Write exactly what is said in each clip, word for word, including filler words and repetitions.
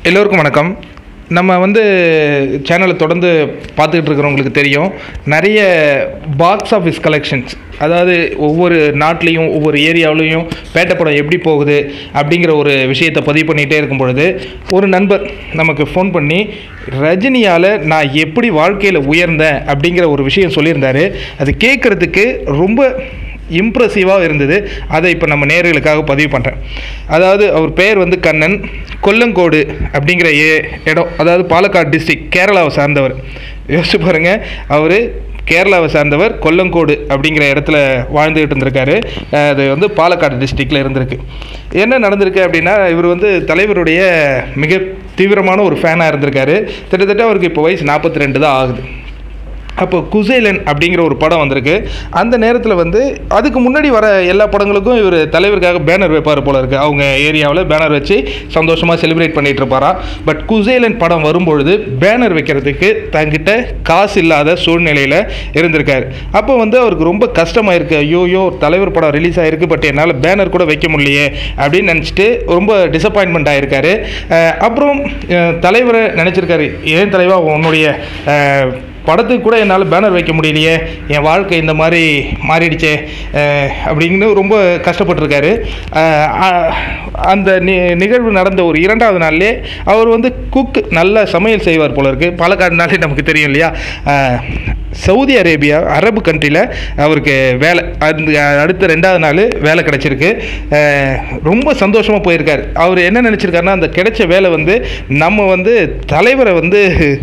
எல்லோருக்கும் வணக்கம். நம்ம வந்து சேனலை தொடர்ந்து பார்த்துக்கிட்டு இருக்கிறவங்களுக்கு தெரியும், நிறைய பாக்ஸ் ஆஃபீஸ் கலெக்ஷன்ஸ், அதாவது ஒவ்வொரு நாட்டிலையும் ஒவ்வொரு ஏரியாவிலையும் பேட்டப்படம் எப்படி போகுது அப்படிங்கிற ஒரு விஷயத்தை பதிவு பண்ணிகிட்டே இருக்கும் பொழுது ஒரு நண்பர் நமக்கு ஃபோன் பண்ணி ரஜினியால் நான் எப்படி வாழ்க்கையில் உயர்ந்தேன் அப்படிங்கிற ஒரு விஷயம் சொல்லியிருந்தார். அது கேட்குறதுக்கு ரொம்ப இம்ப்ரெசிவாக இருந்தது. அதை இப்போ நம்ம நேயர்களுக்காக பதிவு பண்ணுறேன். அதாவது அவர் பெயர் வந்து கண்ணன், கொல்லங்கோடு அப்படிங்கிற ஏ இடம், அதாவது பாலக்காடு டிஸ்ட்ரிக்ட், கேரளாவை சார்ந்தவர். யோசிச்சு பாருங்கள், அவர் கேரளாவை சார்ந்தவர், கொல்லங்கோடு அப்படிங்கிற இடத்துல வாழ்ந்துகிட்டு இருந்திருக்காரு. அது வந்து பாலக்காடு டிஸ்ட்ரிக்டில் இருந்திருக்கு. என்ன நடந்திருக்கு அப்படின்னா, இவர் வந்து தலைவருடைய மிக தீவிரமான ஒரு ஃபேனாக இருந்திருக்காரு. கிட்டத்தட்ட அவருக்கு இப்போ வயசு நாற்பத்தி ரெண்டு தான் ஆகுது. அப்போ குசேலன் அப்படிங்கிற ஒரு படம் வந்திருக்கு. அந்த நேரத்தில் வந்து அதுக்கு முன்னாடி வர எல்லா படங்களுக்கும் இவர் தலைவருக்காக பேனர் வைப்பார் போல இருக்குது. அவங்க ஏரியாவில் பேனர் வச்சு சந்தோஷமாக செலிப்ரேட் பண்ணிகிட்டு இருப்பாராம். பட் குசேலன் படம் வரும்பொழுது பேனர் வைக்கிறதுக்கு தங்கிட்ட காசு இல்லாத சூழ்நிலையில் இருந்திருக்காரு. அப்போ வந்து அவருக்கு ரொம்ப கஷ்டமாக இருக்குது. ஐயோயோ, தலைவர் படம் ரிலீஸ் ஆகிருக்கு, பட் என்னால் பேனர் கூட வைக்க முடியலையே அப்படின்னு நினச்சிட்டு ரொம்ப டிசப்பாயின்மெண்ட் ஆகிருக்காரு. அப்புறம் தலைவரை நினச்சிருக்காரு, ஏன் தலைவா உன்னுடைய படத்துக்கு கூட என்னால் பேனர் வைக்க முடியலையே, என் வாழ்க்கை இந்த மாதிரி மாறிடுச்சே அப்படின்னு ரொம்ப கஷ்டப்பட்டுருக்காரு. அந்த நி நிகழ்வு நடந்த ஒரு இரண்டாவது நாள்லேயே அவர் வந்து குக் நல்ல சமையல் செய்வார் போல இருக்குது. பாலக்காடுனாலே நமக்கு தெரியும் இல்லையா. சவுதி அரேபியா, அரபு கண்ட்ரியில் அவருக்கு வேலை, அந்த அடுத்த ரெண்டாவது நாள் வேலை கிடச்சிருக்கு. ரொம்ப சந்தோஷமாக போயிருக்கார். அவர் என்ன நினச்சிருக்காருன்னா, அந்த கிடைச்ச வேலை வந்து நம்ம வந்து தலைவரை வந்து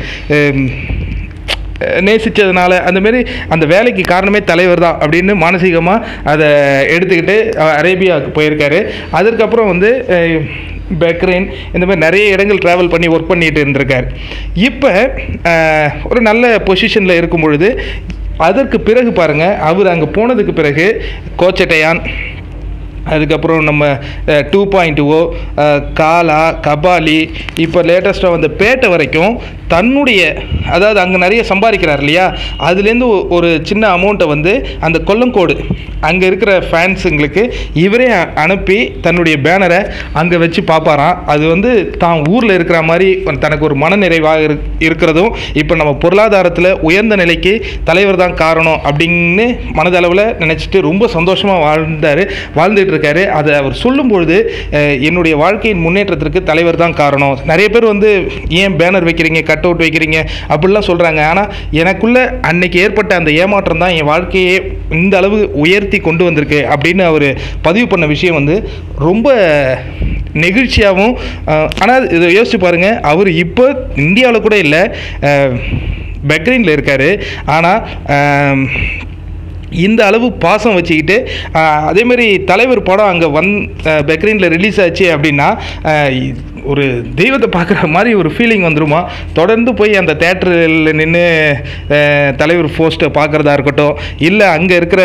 நேசித்ததுனால, அந்தமாரி அந்த வேலைக்கு காரணமே தலைவர் தான் அப்படின்னு மானசீகமாக அதை எடுத்துக்கிட்டு அரேபியாவுக்கு போயிருக்காரு. அதற்கப்புறம் வந்து பக்ரைன், இந்த மாதிரி நிறைய இடங்கள் ட்ராவல் பண்ணி ஒர்க் பண்ணிட்டு இருந்திருக்கார். இப்போ ஒரு நல்ல பொசிஷனில் இருக்கும் பொழுது, அதற்கு பிறகு பாருங்கள், அவர் அங்கே போனதுக்கு பிறகு கோச்சட்டையான், அதுக்கப்புறம் நம்ம two point O, Kaala, Kabali, இப்போ லேட்டஸ்ட்டாக வந்த பேட்டை வரைக்கும் தன்னுடைய, அதாவது அங்கே நிறைய சம்பாதிக்கிறார் இல்லையா, அதுலேருந்து ஒரு சின்ன அமௌண்ட்டை வந்து அந்த கொல்லங்கோடு அங்கே இருக்கிற ஃபேன்ஸுங்களுக்கு இவரே அனுப்பி தன்னுடைய பேனரை அங்கே வச்சு பார்ப்பாராம். அது வந்து தான் ஊரில் இருக்கிற மாதிரி தனக்கு ஒரு மனநிறைவாக இருக்கிறதும், இப்போ நம்ம பொருளாதாரத்தில் உயர்ந்த நிலைக்கு தலைவர் தான் காரணம் அப்படின்னு மனதளவில் நினச்சிட்டு ரொம்ப சந்தோஷமாக வாழ்ந்தார் வாழ்ந்துட்டு இருக்காரு. அதை அவர் சொல்லும்பொழுது, என்னுடைய வாழ்க்கையின் முன்னேற்றத்திற்கு தலைவர் தான் காரணம். நிறைய பேர் வந்து ஏன் பேனர் வைக்கிறீங்க, கட் அவுட் வைக்கிறீங்க அப்படிலாம் சொல்கிறாங்க. ஆனால் எனக்குள்ள அன்னைக்கு ஏற்பட்ட அந்த ஏமாற்றம் தான் என் வாழ்க்கையை இந்த அளவு உயர்த்தி கொண்டு வந்திருக்கு அப்படின்னு அவர் பதிவு பண்ண விஷயம் வந்து ரொம்ப நெகிழ்ச்சியாகவும். ஆனால் இதை யோசிச்சு பாருங்கள், அவர் இப்போ இந்தியாவில் கூட இல்லை, பக்ரைனில் இருக்கார். ஆனால் இந்த அளவு பாசம் வச்சுக்கிட்டு, அதேமாதிரி தலைவர் படம் அங்கே வந் பக்ரைனில் ரிலீஸ் ஆச்சு அப்படின்னா ஒரு தெய்வத்தை பார்க்குற மாதிரி ஒரு ஃபீலிங் வந்துருமா. தொடர்ந்து போய் அந்த தேட்டரில் நின்று தலைவர் போஸ்ட்டை பார்க்குறதா இருக்கட்டும், இல்லை அங்கே இருக்கிற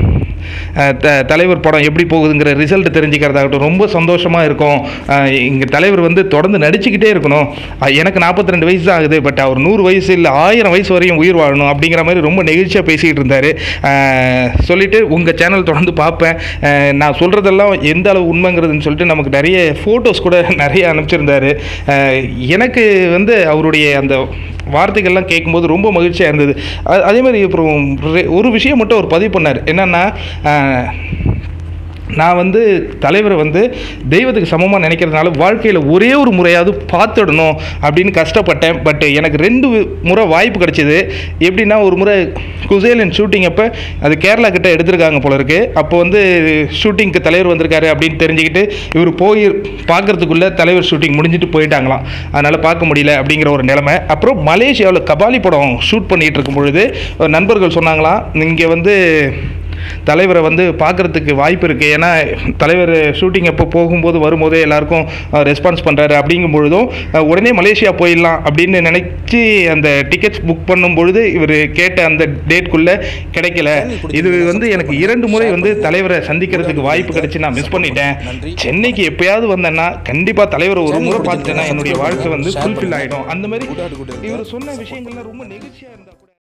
த தலைவர் படம் எப்படி போகுதுங்கிற ரிசல்ட் தெரிஞ்சுக்கிறதாகட்டும், ரொம்ப சந்தோஷமாக இருக்கும். இங்கே தலைவர் வந்து தொடர்ந்து நடிச்சுக்கிட்டே இருக்கணும். எனக்கு நாற்பத்தி ரெண்டு வயசு தான் ஆகுது, பட் அவர் நூறு வயசு இல்லை ஆயிரம் வயசு வரையும் உயிர் வாழணும் அப்படிங்கிற மாதிரி ரொம்ப நெகிழ்ச்சியாக பேசிக்கிட்டு இருந்தார். சொல்லிவிட்டு உங்கள் சேனல் தொடர்ந்து பார்ப்பேன், நான் சொல்கிறதெல்லாம் எந்த அளவு உண்மைங்கிறதுன்னு சொல்லிட்டு நமக்கு நிறைய ஃபோட்டோஸ் கூட நிறைய அனுப்பிச்சிருந்தார். எனக்கு வந்து அவருடைய அந்த வார்த்தைகள்லாம் கேட்கும்போது ரொம்ப மகிழ்ச்சியாக இருந்தது. அதே மாதிரி அப்புறம் ஒரு விஷயம் மட்டும் அவர் பதிவு பண்ணார். என்னென்னா, நான் வந்து தலைவரை வந்து தெய்வத்துக்கு சமமாக நினைக்கிறதுனால வாழ்க்கையில் ஒரே ஒரு முறையாவது பார்த்துடணும் அப்படின்னு கஷ்டப்பட்டேன். பட் எனக்கு ரெண்டு முறை வாய்ப்பு கிடைச்சிது. எப்படின்னா, ஒரு முறை குசேலன் ஷூட்டிங் அப்போ அது கேரளா கிட்ட எடுத்திருக்காங்க போல இருக்குது. அப்போ வந்து ஷூட்டிங்க்கு தலைவர் வந்திருக்காரு அப்படின்னு தெரிஞ்சுக்கிட்டு இவர் போய் பார்க்குறதுக்குள்ளே தலைவர் ஷூட்டிங் முடிஞ்சிட்டு போயிட்டாங்களாம். அதனால் பார்க்க முடியல அப்படிங்கிற ஒரு நிலைமை. அப்புறம் மலேசியாவில் கபாலி படம் ஷூட் பண்ணிகிட்டு இருக்கும் பொழுது நண்பர்கள் சொன்னாங்களாம், இங்கே வந்து தலைவரை வந்து பார்க்குறதுக்கு வாய்ப்பு இருக்குது, ஏன்னா தலைவர் ஷூட்டிங் எப்போ போகும்போது வரும்போதே எல்லாருக்கும் ரெஸ்பான்ஸ் பண்ணுறாரு அப்படிங்கும் பொழுதும் உடனே மலேசியா போயிடலாம் அப்படின்னு நினச்சி அந்த டிக்கெட்ஸ் புக் பண்ணும் பொழுது இவர் கேட்ட அந்த டேட்குள்ளே கிடைக்கல. இது வந்து எனக்கு இரண்டு முறை வந்து தலைவரை சந்திக்கிறதுக்கு வாய்ப்பு கிடைச்சி நான் மிஸ் பண்ணிட்டேன். சென்னைக்கு எப்போயாவது வந்தேன்னா கண்டிப்பாக தலைவரை ஒரு முறை பார்த்துட்டேன்னா என்னுடைய வாழ்க்கை வந்து ஃபுல்ஃபில் ஆகிடும். அந்த மாதிரி இவர் சொன்ன விஷயங்கள்லாம் ரொம்ப நெகிழ்ச்சியாக இருந்தால் கூட